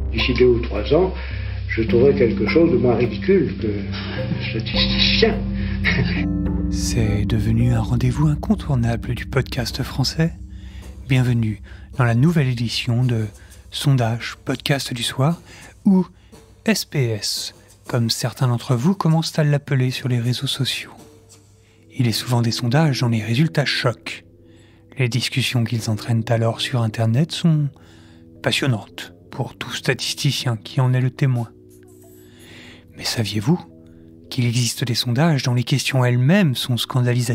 D'ici 2 ou 3 ans, je trouverai quelque chose de moins ridicule que statisticien. C'est devenu un rendez-vous incontournable du podcast français. Bienvenue dans la nouvelle édition de Sondage Podcast du Soir, ou SPS, comme certains d'entre vous commencent à l'appeler sur les réseaux sociaux. Il est souvent des sondages dont les résultats choquent. Les discussions qu'ils entraînent alors sur Internet sont passionnantes pour tout statisticien qui en est le témoin. Mais saviez-vous qu'il existe des sondages dont les questions elles-mêmes sont scandalisatives ?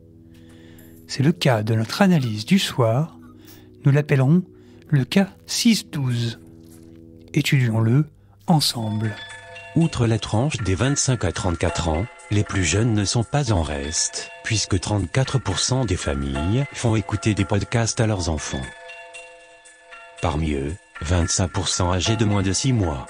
C'est le cas de notre analyse du soir. Nous l'appellerons le cas 6-12. Étudions-le ensemble. Outre la tranche des 25 à 34 ans, les plus jeunes ne sont pas en reste, puisque 34% des familles font écouter des podcasts à leurs enfants. Parmi eux, 25% âgés de moins de 6 mois.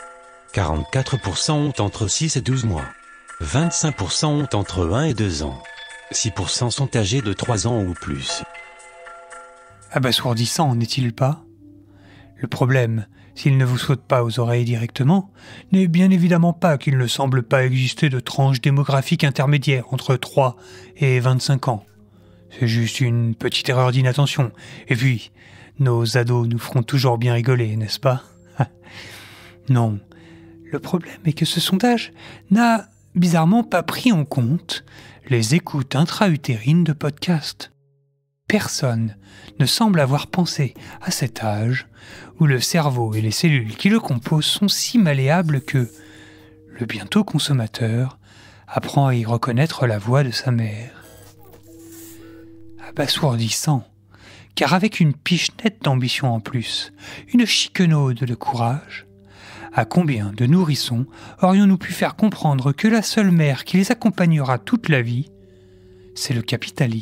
44% ont entre 6 et 12 mois. 25% ont entre 1 et 2 ans. 6% sont âgés de 3 ans ou plus. Abasourdissant, n'est-il pas ? Le problème, s'il ne vous saute pas aux oreilles directement, n'est bien évidemment pas qu'il ne semble pas exister de tranche démographique intermédiaire entre 3 et 25 ans. C'est juste une petite erreur d'inattention. Et puis, nos ados nous feront toujours bien rigoler, n'est-ce pas ? Non. Le problème est que ce sondage n'a bizarrement pas pris en compte les écoutes intra-utérines de podcasts. Personne ne semble avoir pensé à cet âge où le cerveau et les cellules qui le composent sont si malléables que le bientôt consommateur apprend à y reconnaître la voix de sa mère. Abasourdissant, car avec une pichenette d'ambition en plus, une chiquenaude de courage, à combien de nourrissons aurions-nous pu faire comprendre que la seule mère qui les accompagnera toute la vie, c'est le capitalisme ?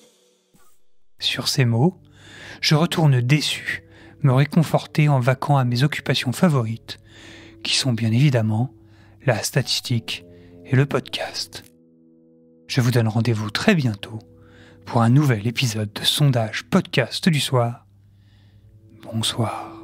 Sur ces mots, je retourne déçu, me réconforter en vaquant à mes occupations favorites, qui sont bien évidemment la statistique et le podcast. Je vous donne rendez-vous très bientôt pour un nouvel épisode de Sondage Podcast du Soir. Bonsoir.